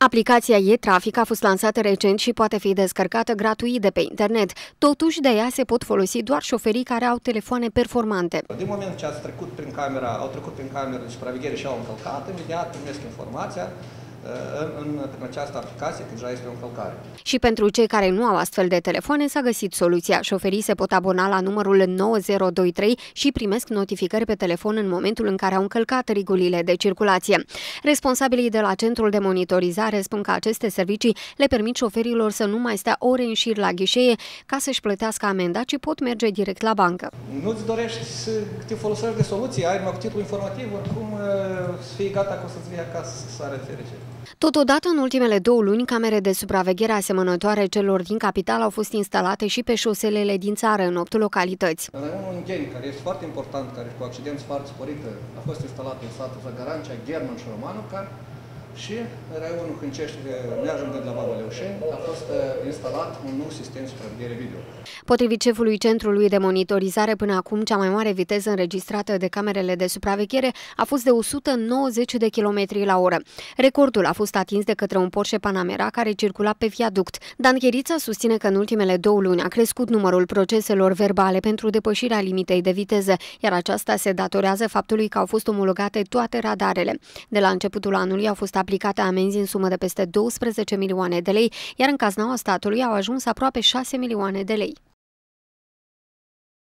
Aplicația e-Trafic a fost lansată recent și poate fi descărcată gratuit de pe internet. Totuși, de ea se pot folosi doar șoferii care au telefoane performante. Din moment ce au trecut prin camera de supraveghere și au încălcat, imediat primesc informația prin această aplicație că deja este o încălcare. Și pentru cei care nu au astfel de telefoane s-a găsit soluția. Șoferii se pot abona la numărul 9023 și primesc notificări pe telefon în momentul în care au încălcat regulile de circulație. Responsabilii de la centrul de monitorizare spun că aceste servicii le permit șoferilor să nu mai stea ore în șir la ghișee ca să-și plătească amenda, ci pot merge direct la bancă. Nu-ți dorești să te folosești de soluții, ai numai cu titlul informativ, oricum să fii gata că o să-ți vii acasă să arăți fericire. Totodată, în ultimele 2 luni, camere de supraveghere asemănătoare celor din capitală au fost instalate și pe șoselele din țară, în 8 localități. Raionul Ungheni, care este foarte important, care cu accidenți foarte sporite, a fost instalat în satul Zăgărancea, German și Romanovca, și în raionul Hâncești, neajungând la Baba Leușeni, a fost instalat un nou sistem de supraveghere video. Potrivit șefului Centrului de Monitorizare, până acum cea mai mare viteză înregistrată de camerele de supraveghere a fost de 190 de km la oră. Recordul a fost atins de către un Porsche Panamera care circula pe viaduct. Dan Chirița susține că în ultimele 2 luni a crescut numărul proceselor verbale pentru depășirea limitei de viteză, iar aceasta se datorează faptului că au fost omologate toate radarele. De la începutul anului au fost aplicate amenzi în sumă de peste 12 milioane de lei, iar în caznaua statului au ajuns aproape 6 milioane de lei.